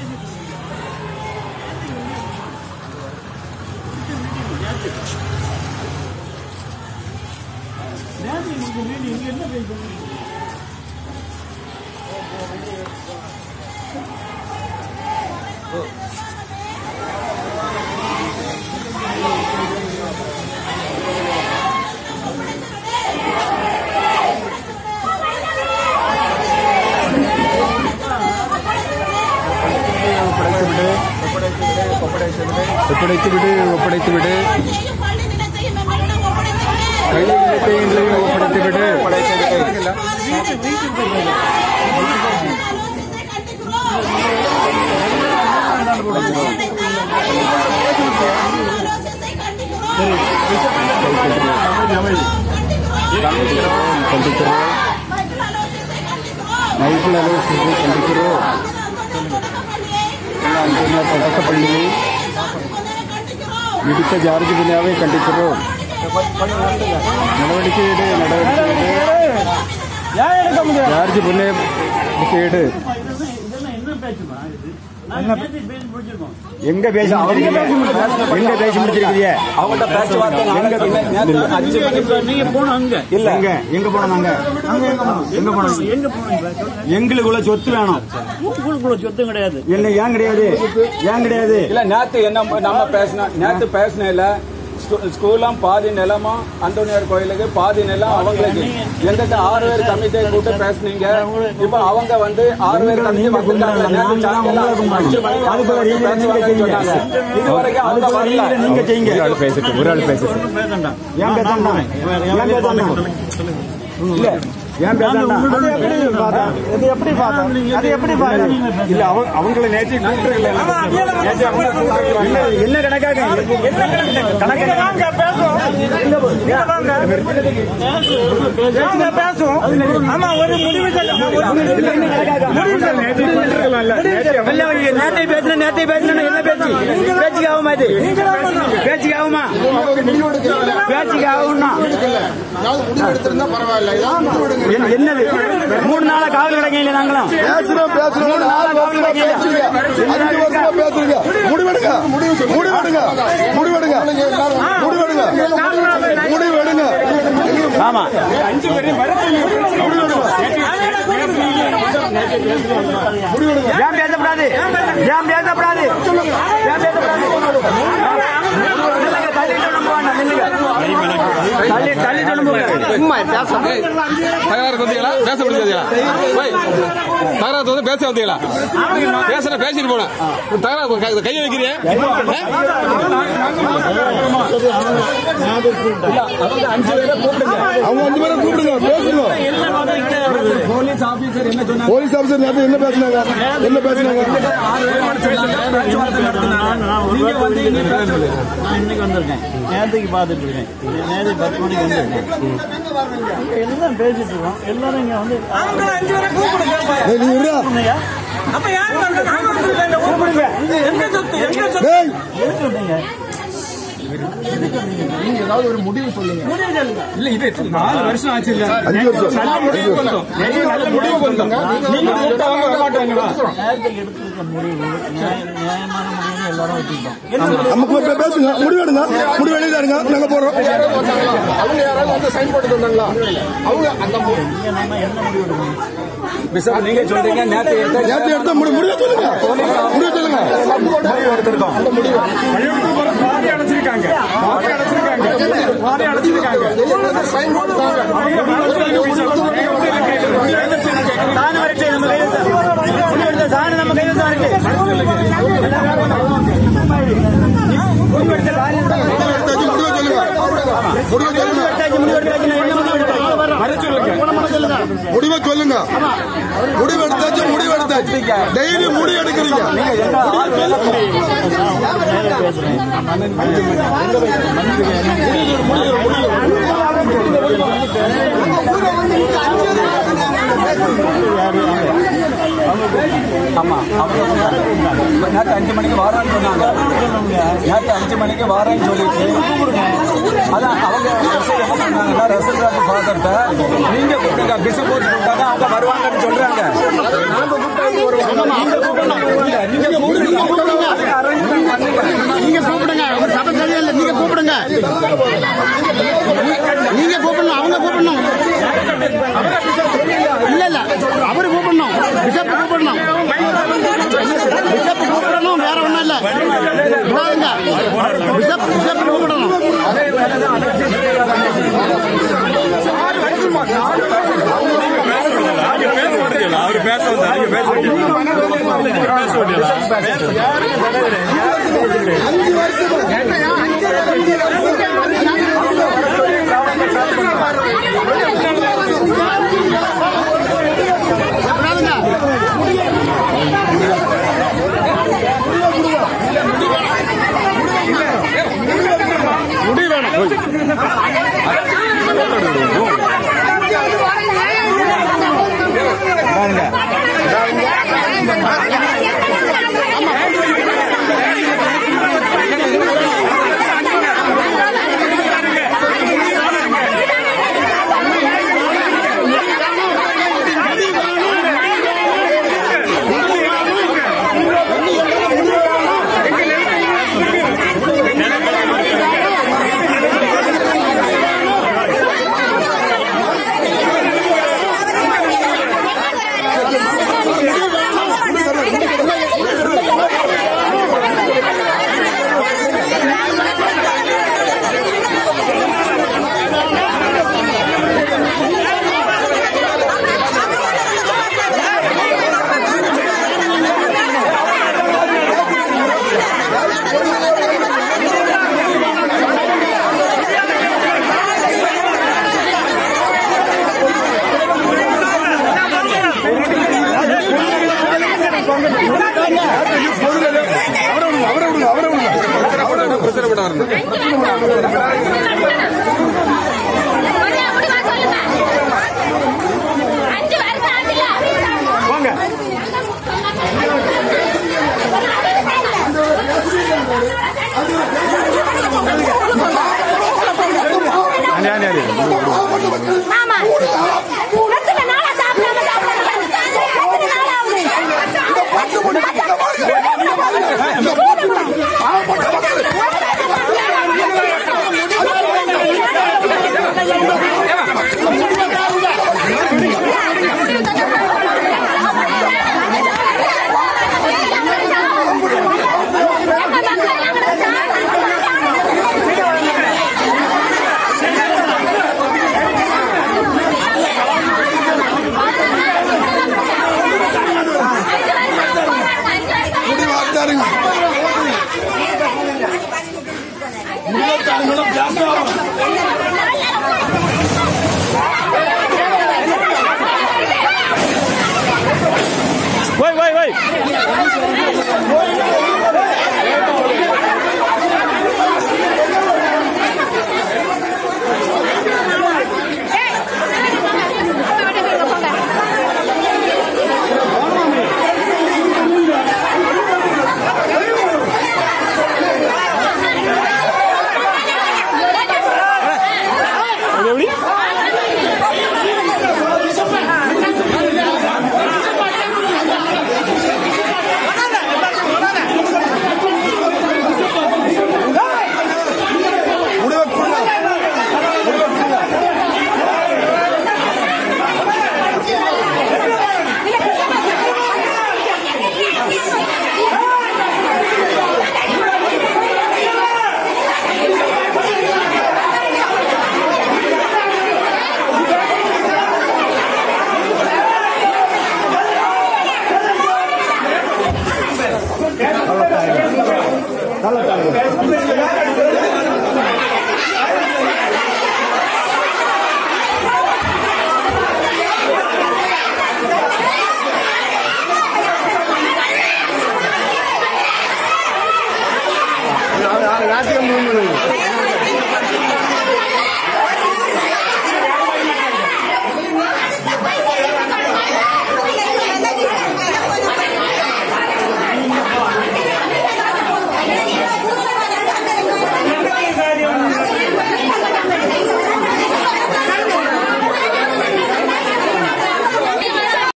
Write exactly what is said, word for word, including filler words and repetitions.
ஒப்படைத்து விடு ஒப்படைத்து விடு கையில் நிலத்தையும் ஒப்படைத்து விடு கண்டிக்கிறோம் நைட்டில் ஆலோசனை கண்டிக்கிறோம் தொடக்கப்பள்ளி இடித்த ஜார்ஜ் புனியாவை கண்டிக்கிறோம். நடவடிக்கை எடு நடவடிக்கை எடு ஜார்ஜ் புனியாவுக்கு எடு. எங்க பேச எங்க பேசி முடிச்சிருக்கீங்க? அவங்கள்ட்ட நீங்க போனோம் அங்க இல்ல எங்க எங்க போனோம் நாங்க எங்க போனோம் எங்க போனோம்? எங்களுக்குள்ள சொத்து வேணும். உங்களுக்குள்ள சொத்து கிடையாது. என்ன ஏன் கிடையாது? ஏன் கிடையாது? இல்ல நேத்து என்ன நம்ம பேசின நேத்து பேசின இல்ல ஸ்கூலாம் பாதி நிலமா அந்தோனியார் கோயிலுக்கு பாதி நிலம் அவங்களுக்கு எங்கிட்ட ஆறு பேர் கமிட்டியை கூட்டு பேசுனீங்க. இப்ப அவங்க வந்து ஆறு பேர் கமிட்டி இதுவரைக்கும் அவங்க வரல. நீங்க செய்யுங்க. ஒரு ஆள் பேசிட்டு ஒரு ஆள் பேசிட்டு ஏன் பேசணும்? இல்ல ஏன் எப்படி இல்ல அவங்களை நேற்று என்ன கணக்காக பேசும். ஆமா ஒரு முடிவு நேற்றை பேசுன நேற்றை பேசுன என்ன பேச்சு பேச்சுக்கு ஆகுமா? இது பேச்சுக்கு ஆகுமா? பேச்சுக்கு ஆகும்னா என்னது மூணு நாளா காவல் கிடைக்கல. நாங்களும் பேசுறோம் பேசுறோம் மூணு நாளா காவல் கிடைக்கல. பேசுறீங்க முடிவெடுங்க முடிவெடுங்க முடிவெடுங்க முடிவெடுங்க முடிவெடுங்க. ஆமா ஏன் பேசப்படாது? ஏன் பேசப்படாது? ஏன் பேசப்படாது? தகராறு வந்தீங்களா? பேச முடியாதீங்களா? தகராறு வந்து பேச வந்தீங்களா? பேசுற பேசிட்டு போன தகராறு கையை வைக்கிறீங்க. அவங்க அஞ்சு பேரை கூப்பிடுங்க பேசுங்க. போலீஸ் ஆபீசர் என்ன சொன்னாங்க? போலீஸ் ஆபீசர் நேற்று என்ன பேசினாங்க? என்ன பேசினாங்க? நான் இன்னைக்கு வந்திருக்கேன். நேரத்துக்கு பார்த்துட்டு இருக்கேன். நேரத்துக்கு பத்து மணிக்கு வந்திருக்கேன். எல்லாம் பேசிட்டு இருக்கோம். எல்லாரும் இங்க வந்து நீங்க ஏதாவது ஒரு முடிவு சொல்லுங்க. இல்ல இது நாலு வருஷம் ஆச்சு. இல்ல அஞ்சு வருஷம் முடிவு பண்ணுங்க. நீங்க கூப்பிட்டவங்க வர மாட்டாங்களா? எடுத்துருக்க முடிவு நியாயமான முடிவு எல்லாரும் வச்சுக்கிட்டோம். நமக்கு பேசுங்க. முடிவெடுங்க. முடிவு எழுதாருங்க. நாங்க போறோம். அவங்க யாராவது வந்து சைன் போட்டு வந்தாங்களா? அவங்க அந்த நம்ம என்ன முடிவு எடுக்கணும்? நீங்க சொல்றீங்க நேற்று நேற்று எடுத்த முடிவு முடிவு சொல்லுங்க. முடிவு சொல்லுங்க. முடிவு எடுத்திருக்கோம். அந்த முடிவு பாதி அடைச்சிருக்காங்க. பாதி அடைச்சிருக்காங்க. பாதி அடைச்சிருக்காங்க. சைன் போட்டுட்டாங்க. சாணி வரைச்சு நம்ம கையில் சாணி நம்ம கையில் சாணி முடிவை சொல்லுங்க. முடிவு எடுத்தாச்சு முடிவு எடுத்தாச்சு. டெய்லி முடிவு எடுக்கிறீங்க. ஆமா நேற்று அஞ்சு மணிக்கு வாரான்னு சொன்னாங்க. நேற்று அஞ்சு மணிக்கு வாரேன்னு சொல்லிட்டு அதான் அவங்க ரெசல்ட் ஃபாதர்கிட்ட நீங்க கூப்பிடுங்க பிஷப் போட்டு கூப்பிட்டாங்க அவங்க வருவாங்கன்னு சொல்றாங்க. நீங்க கூப்பிட்டு நீங்க கூப்பிடணும், அவங்க கூப்பிடணும். இல்ல இல்ல அவரு கூப்பிடணும், பிஷப் கூப்பிடணும், பிஷப் கூப்பிடணும், வேற ஒண்ணும் இல்ல. விடாதுங்க, பிஷப் பிஷப் கூப்பிடணும். அவரு பேச வந்தாரு, பேச அஞ்சு வருஷம் முடி வேணும். Wait, wait, wait. Halo, halo.